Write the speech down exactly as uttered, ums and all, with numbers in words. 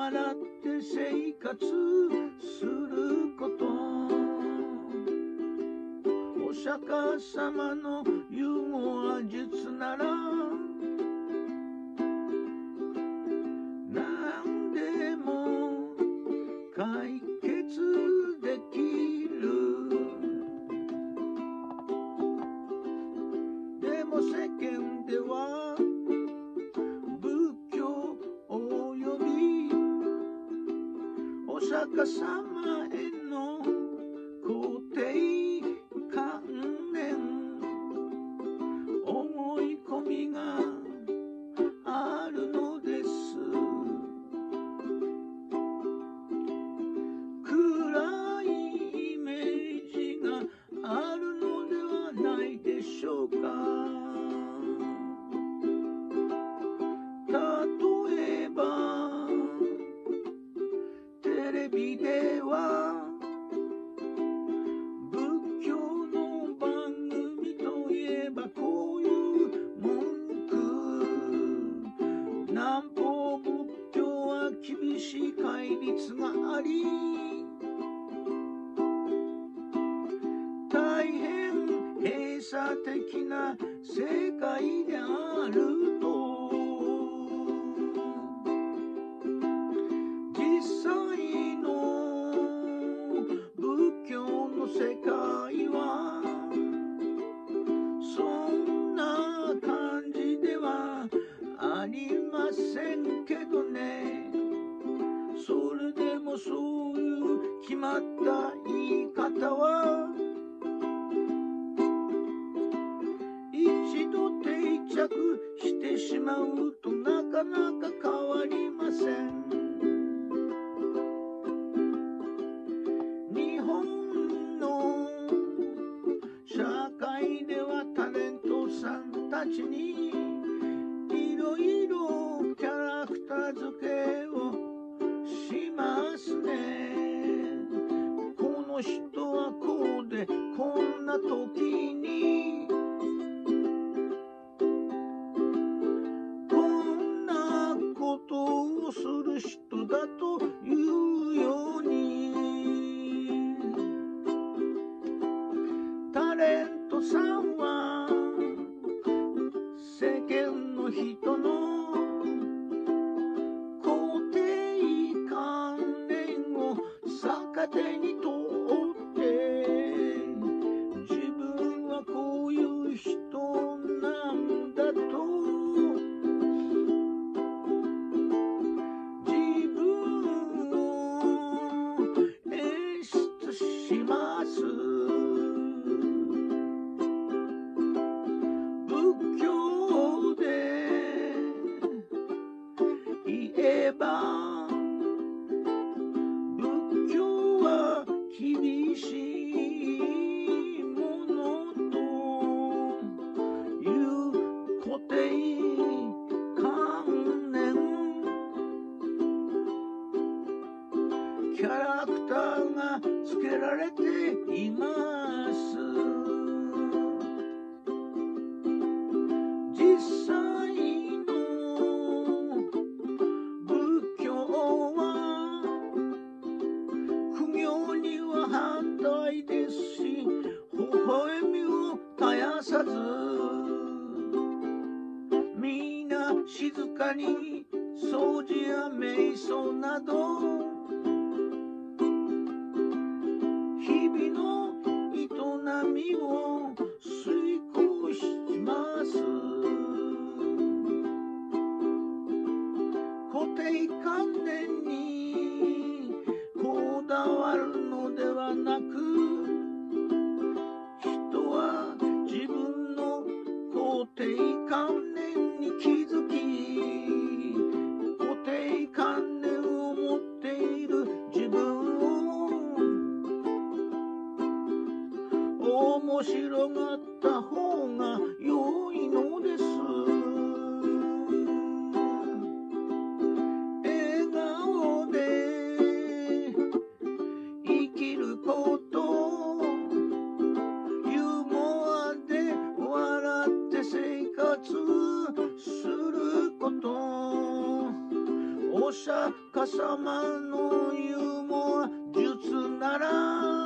笑って生活すること、お釈迦様の融合術なら何でも解決できる。でも世間では仏教およびお釈迦様への肯定観念、思い込みがあるのです。暗いイメージがあるのではないでしょうか。例えばテレビでは仏教の番組といえばこういう文句、南方仏教は厳しい戒律があり大変閉鎖的な世界であると、実際の仏教の世界はそんな感じではありませんけどね。それでもそういう決まった言い方は一度定着してしまうとなかなか変わりません。日本の社会ではタレントさんたちにいろいろキャラクター付けをしますね。この人はこうでこんな時にこんなことをする人だというように、タレントさんは世間の人の肯定観念を逆手にとって自分はこういう人なんだと自分を演出します。仏教で言えば仏教は厳しいものという固定観念、キャラクターがつけられています。実際の仏教は苦行には反対ですし、微笑みを絶やさずみんな静かに掃除や瞑想など日々の営みを遂行します。固定観念にこだわるのではなく、人は自分の固定観念に気づき、固定観念を持っている自分を面白がった方が良いのです。笑顔で釈迦様のユーモア術なら